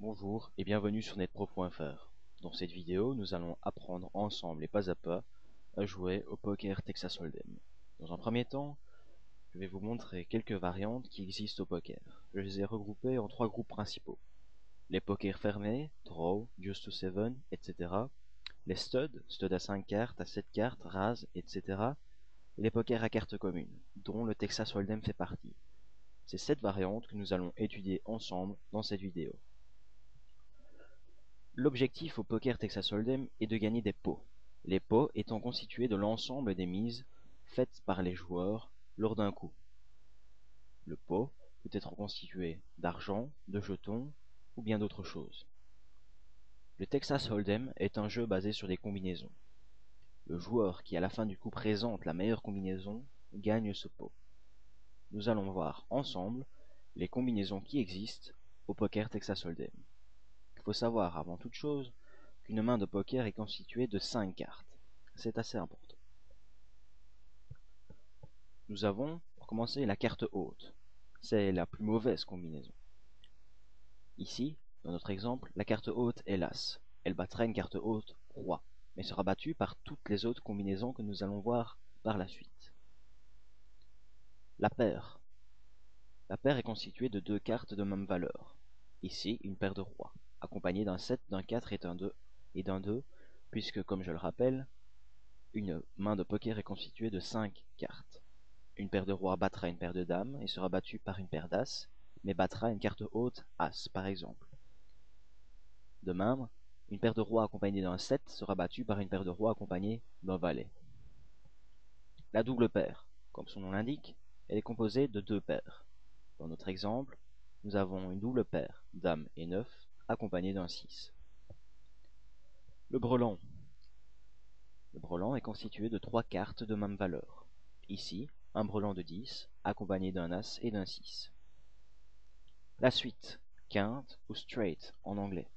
Bonjour et bienvenue sur netpro.fr. Dans cette vidéo, nous allons apprendre ensemble et pas à pas à jouer au poker Texas Hold'em. Dans un premier temps, je vais vous montrer quelques variantes qui existent au poker. Je les ai regroupées en trois groupes principaux. Les pokers fermés, draw, deuce to seven, etc. Les studs, stud à 5 cartes, à 7 cartes, rases, etc. Et les pokers à cartes communes, dont le Texas Hold'em fait partie. C'est cette variante que nous allons étudier ensemble dans cette vidéo. L'objectif au poker Texas Hold'em est de gagner des pots, les pots étant constitués de l'ensemble des mises faites par les joueurs lors d'un coup. Le pot peut être constitué d'argent, de jetons ou bien d'autres choses. Le Texas Hold'em est un jeu basé sur des combinaisons. Le joueur qui à la fin du coup présente la meilleure combinaison gagne ce pot. Nous allons voir ensemble les combinaisons qui existent au poker Texas Hold'em. Il faut savoir avant toute chose qu'une main de poker est constituée de 5 cartes. C'est assez important. Nous avons, pour commencer, la carte haute. C'est la plus mauvaise combinaison. Ici, dans notre exemple, la carte haute est l'As. Elle battra une carte haute Roi, mais sera battue par toutes les autres combinaisons que nous allons voir par la suite. La paire. La paire est constituée de deux cartes de même valeur. Ici, une paire de rois, accompagnée d'un 7, d'un 4 et d'un 2, puisque, comme je le rappelle, une main de poker est constituée de 5 cartes. Une paire de rois battra une paire de dames et sera battue par une paire d'as, mais battra une carte haute as, par exemple. De même, une paire de rois accompagnée d'un 7 sera battue par une paire de rois accompagnée d'un valet. La double paire, comme son nom l'indique, elle est composée de deux paires. Dans notre exemple, nous avons une double paire, dame et 9, accompagnée d'un 6. Le brelan. Le brelan est constitué de 3 cartes de même valeur. Ici, un brelan de 10, accompagné d'un as et d'un 6. La suite, quinte ou straight en anglais.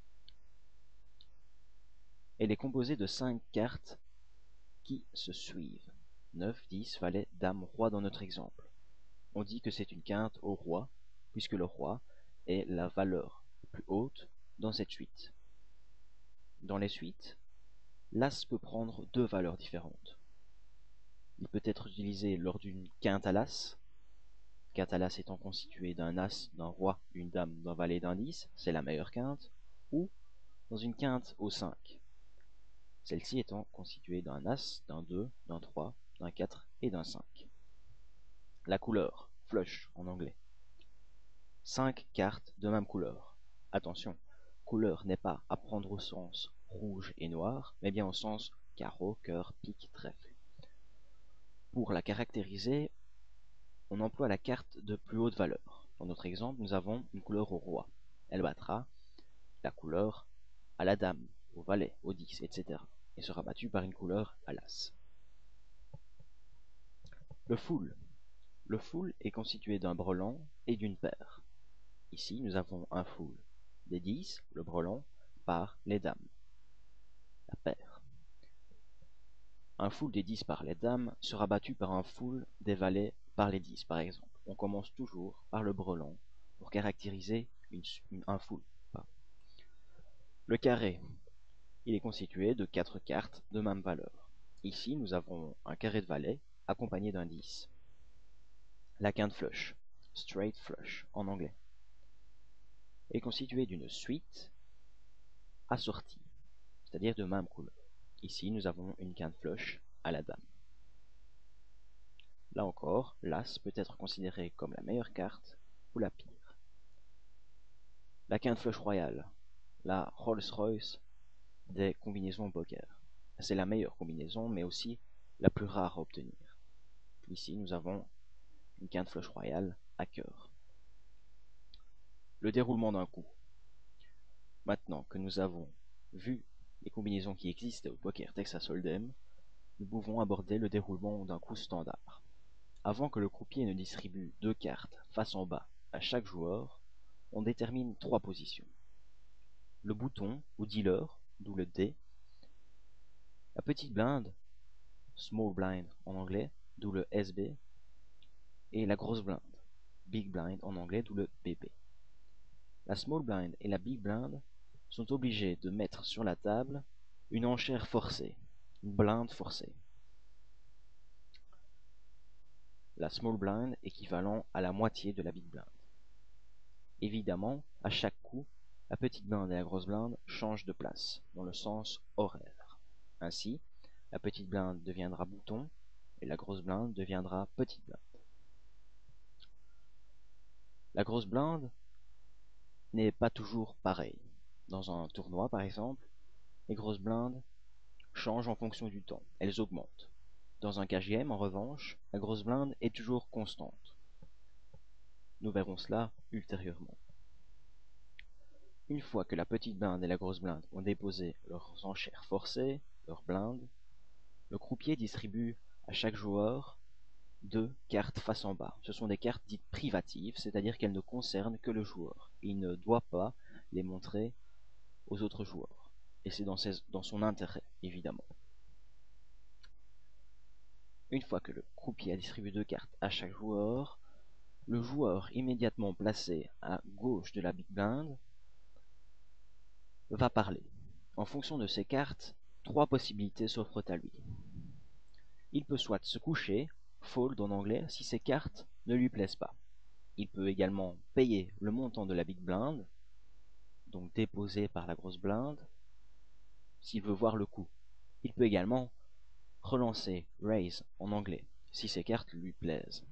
Elle est composée de 5 cartes qui se suivent. 9, 10, valet, dame, roi dans notre exemple. On dit que c'est une quinte au roi, puisque le roi est la valeur plus haute dans cette suite. Dans les suites, l'as peut prendre deux valeurs différentes. Il peut être utilisé lors d'une quinte à l'as, quinte à l'as étant constituée d'un as, d'un roi, d'une dame, d'un valet, d'un 10, c'est la meilleure quinte, ou dans une quinte au 5. Celle-ci étant constituée d'un as, d'un 2, d'un 3, d'un 4 et d'un 5. La couleur, flush en anglais. 5 cartes de même couleur. Attention, couleur n'est pas à prendre au sens rouge et noir, mais bien au sens carreau, cœur, pique, trèfle. Pour la caractériser, on emploie la carte de plus haute valeur. Dans notre exemple, nous avons une couleur au roi. Elle battra la couleur à la dame, au valet, au 10, etc. et sera battue par une couleur à l'as. Le full. Le full est constitué d'un brelan et d'une paire. Ici, nous avons un full des 10, le brelan, par les dames, la paire. Un full des 10 par les dames sera battu par un full des valets par les 10, par exemple. On commence toujours par le brelan pour caractériser un full. Le carré, il est constitué de 4 cartes de même valeur. Ici, nous avons un carré de valet accompagné d'un 10. La quinte flush, straight flush en anglais, est constituée d'une suite assortie, c'est-à-dire de même couleur. Ici, nous avons une quinte flush à la dame. Là encore, l'as peut être considéré comme la meilleure carte ou la pire. La quinte flush royale, la Rolls-Royce des combinaisons au poker. C'est la meilleure combinaison, mais aussi la plus rare à obtenir. Ici, nous avons une quinte flush royale à cœur. Le déroulement d'un coup. Maintenant que nous avons vu les combinaisons qui existent au poker Texas Hold'em, nous pouvons aborder le déroulement d'un coup standard. Avant que le croupier ne distribue deux cartes face en bas à chaque joueur, on détermine trois positions. Le bouton ou dealer, d'où le D, la petite blinde, small blind en anglais, d'où le SB, et la grosse blinde, big blind en anglais, d'où le BB. La small blind et la big blind sont obligés de mettre sur la table une enchère forcée, une blinde forcée. La small blind équivalent à la moitié de la big blind. Évidemment, à chaque coup, la petite blinde et la grosse blinde changent de place, dans le sens horaire. Ainsi, la petite blinde deviendra bouton et la grosse blinde deviendra petite blinde. La grosse blinde n'est pas toujours pareille. Dans un tournoi, par exemple, les grosses blindes changent en fonction du temps, elles augmentent. Dans un cash game, en revanche, la grosse blinde est toujours constante. Nous verrons cela ultérieurement. Une fois que la petite blinde et la grosse blinde ont déposé leurs enchères forcées, leurs blindes, le croupier distribue à chaque joueur 2 cartes face en bas. Ce sont des cartes dites privatives, c'est-à-dire qu'elles ne concernent que le joueur. Il ne doit pas les montrer aux autres joueurs. Et c'est dans son intérêt, évidemment. Une fois que le croupier a distribué 2 cartes à chaque joueur, le joueur immédiatement placé à gauche de la big blind va parler. En fonction de ces cartes, 3 possibilités s'offrent à lui. Il peut soit se coucher, fold en anglais, si ces cartes ne lui plaisent pas. Il peut également payer le montant de la big blind, donc déposé par la grosse blinde, s'il veut voir le coup. Il peut également relancer raise en anglais, si ces cartes lui plaisent.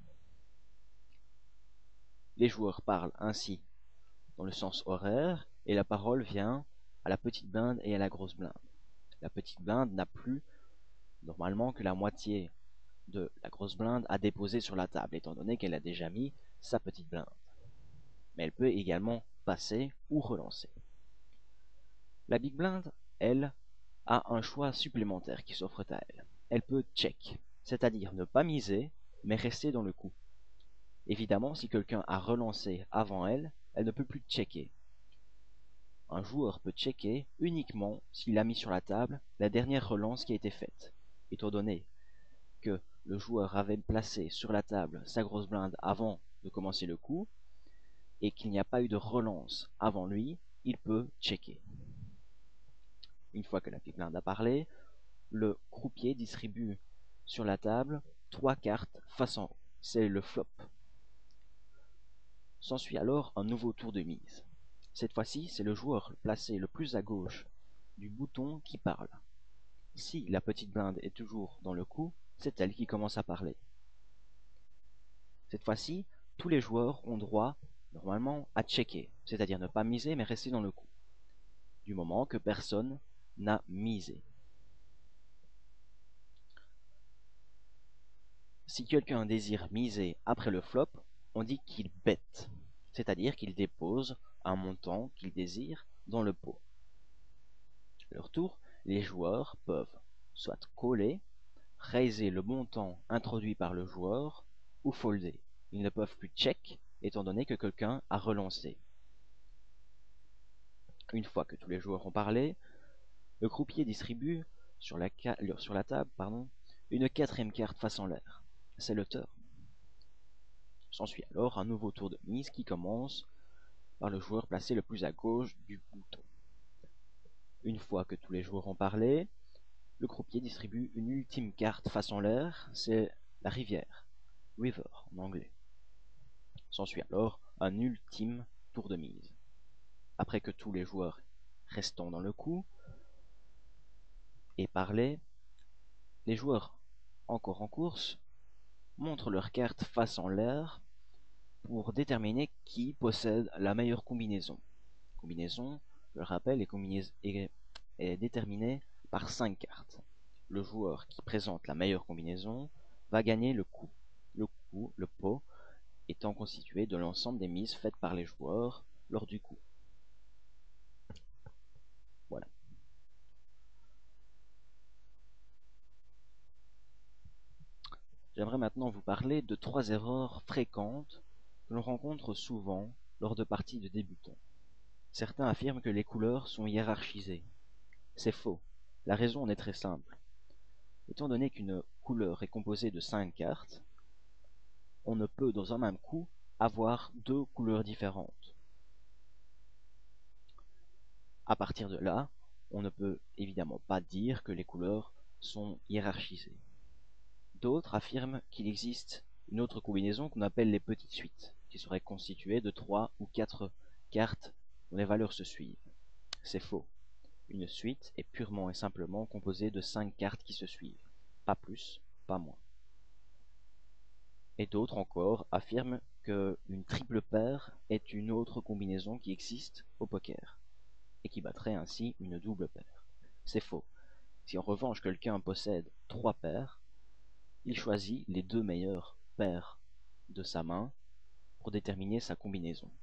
Les joueurs parlent ainsi dans le sens horaire, et la parole vient à la petite blinde et à la grosse blinde. La petite blinde n'a plus normalement que la moitié de la grosse blinde à déposer sur la table, étant donné qu'elle a déjà mis sa petite blinde. Mais elle peut également passer ou relancer. La big blind, elle, a un choix supplémentaire qui s'offre à elle. Elle peut check, c'est-à-dire ne pas miser, mais rester dans le coup. Évidemment, si quelqu'un a relancé avant elle, elle ne peut plus checker. Un joueur peut checker uniquement s'il a mis sur la table la dernière relance qui a été faite, étant donné que le joueur avait placé sur la table sa grosse blinde avant de commencer le coup, et qu'il n'y a pas eu de relance avant lui, il peut checker. Une fois que la big blind a parlé, le croupier distribue sur la table 3 cartes face en haut. C'est le flop. S'ensuit alors un nouveau tour de mise. Cette fois-ci, c'est le joueur placé le plus à gauche du bouton qui parle. Si la petite blinde est toujours dans le coup, c'est elle qui commence à parler. Cette fois-ci, tous les joueurs ont droit, normalement, à checker, c'est-à-dire ne pas miser mais rester dans le coup, du moment que personne n'a misé. Si quelqu'un désire miser après le flop, on dit qu'il bet, c'est-à-dire qu'il dépose un montant qu'il désire dans le pot. À leur tour, les joueurs peuvent soit caller, raiser le montant introduit par le joueur, ou folder. Ils ne peuvent plus check, étant donné que quelqu'un a relancé. Une fois que tous les joueurs ont parlé, le croupier distribue sur la table une 4e carte face en l'air. C'est le turn. S'ensuit alors un nouveau tour de mise qui commence par le joueur placé le plus à gauche du bouton. Une fois que tous les joueurs ont parlé, le croupier distribue une ultime carte face en l'air, c'est la rivière, river en anglais. S'ensuit alors un ultime tour de mise. Après que tous les joueurs restant dans le coup aient parlé, les joueurs encore en course montrent leurs cartes face en l'air pour déterminer qui possède la meilleure combinaison. Combinaison, je le rappelle, est déterminée par 5 cartes. Le joueur qui présente la meilleure combinaison va gagner le coup. Le pot, étant constitué de l'ensemble des mises faites par les joueurs lors du coup. Voilà. J'aimerais maintenant vous parler de 3 erreurs fréquentes que l'on rencontre souvent lors de parties de débutants. Certains affirment que les couleurs sont hiérarchisées. C'est faux. La raison en est très simple. Étant donné qu'une couleur est composée de 5 cartes, on ne peut dans un même coup avoir 2 couleurs différentes. À partir de là, on ne peut évidemment pas dire que les couleurs sont hiérarchisées. D'autres affirment qu'il existe une autre combinaison qu'on appelle les petites suites, qui serait constituée de 3 ou 4 cartes dont les valeurs se suivent. C'est faux. Une suite est purement et simplement composée de 5 cartes qui se suivent, pas plus, pas moins. Et d'autres encore affirment qu'une triple paire est une autre combinaison qui existe au poker, et qui battrait ainsi une double paire. C'est faux. Si en revanche quelqu'un possède 3 paires, il choisit les 2 meilleures paires de sa main pour déterminer sa combinaison.